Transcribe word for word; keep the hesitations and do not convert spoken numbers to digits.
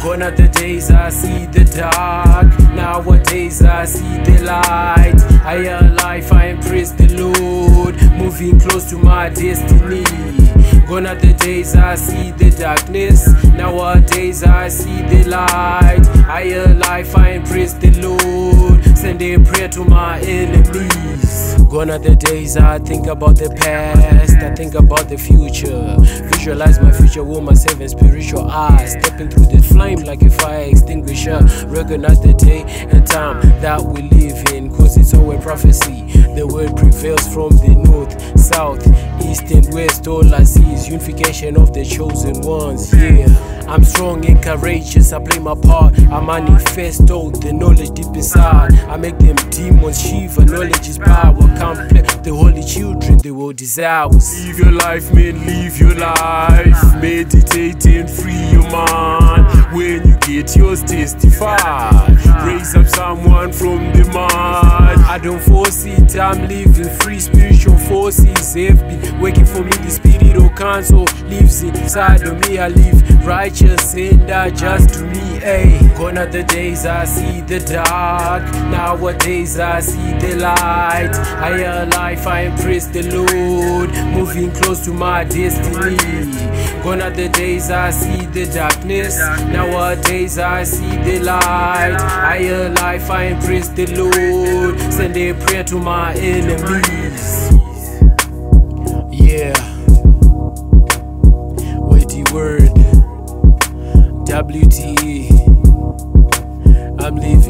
Gone are the days I see the dark, nowadays I see the light. Higher life, I embrace the Lord, moving close to my destiny. Gone are the days I see the darkness, nowadays I see the light. Higher life, I embrace the Lord, send a prayer to my enemies. Gone are the days I think about the past, I think about the future. Visualize my future with my seven spiritual eyes, stepping through the flame like a fire extinguisher. Recognize the day and time that we live in, cause it's all a prophecy. The word prevails from the north, south, east and west. All I see is unification of the chosen ones. Yeah, I'm strong and courageous, I play my part, I manifest all the knowledge deep inside. I make them demons shiver, knowledge is power. Complex, the holy children, the world desires. Live your life, man, live your life. Meditate and free your mind. When you get yours, testify. Raise up someone from the mud. I don't force it, I'm living free. Spiritual forces have been working for me. The spirit of counsel lives inside of me. I live righteous and I just to me. Ay. Gone are the days I see the dark, nowadays I see the light. Higher life, I embrace the Lord, moving close to my destiny. Gone are the days I see the darkness, nowadays I see the light. Higher life, I embrace the Lord, send a prayer to my enemies. Yeah, weighty word, W T E, I'm living.